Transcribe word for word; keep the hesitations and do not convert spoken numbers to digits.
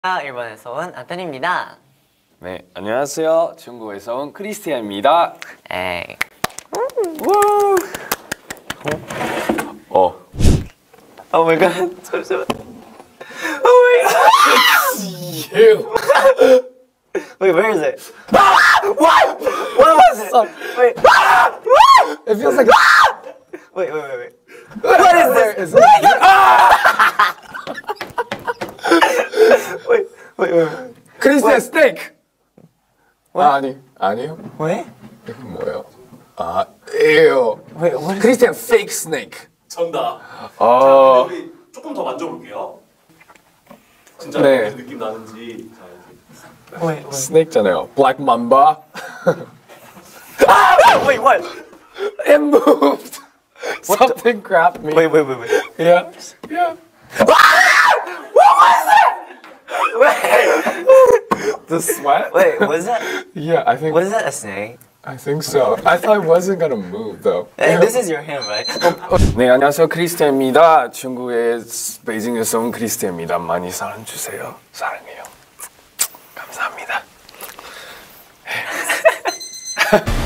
일본에서 온 안토니입니다. 네, 안녕하세요. 중국에서 온 크리스티안입니다. 에이. 우! 어. 오 마이 갓. 잠시만. 오 마이 갓. Wait, where is it? What? What was it? Wait. It feels like. Wait, wait, wait, wait. What is this? Wait, wait, wait. 크리스티안 스테이크. What? 아, 아니 아니요. 왜? 이건 뭐예요? 아, 에요. Wait, what? 크리스티안 페이크 스네이크. 정답. 어. 자, 우리 조금 더 만져볼게요. 진짜 네. 무슨 느낌 나는지. 자, Wait, wait. 스네이크잖아요. 블랙 맘바. Wait, what? It moved. Something grabbed me. Wait, wait, wait, wait. Yeah. Yeah. Wait, The sweat? wait, was that? Yeah, I think. Was that a snake? I think so. I thought it wasn't gonna move though. Hey, this is your hand, right? 네, 안녕하세요. 크리스티안입니다. 중국의 베이징에서 온 크리스티안입니다. 많이 사랑 주세요. 사랑해요. 감사합니다.